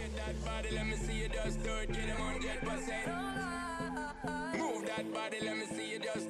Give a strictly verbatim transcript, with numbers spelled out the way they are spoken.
with that body, let me see you just do it, get them one hundred percent. Move that body, let me see you just